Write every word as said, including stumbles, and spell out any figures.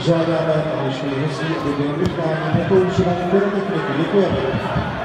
žádáme další hostí, aby byli vyzváni nepoužívaní pyrotechniky. Děkujeme.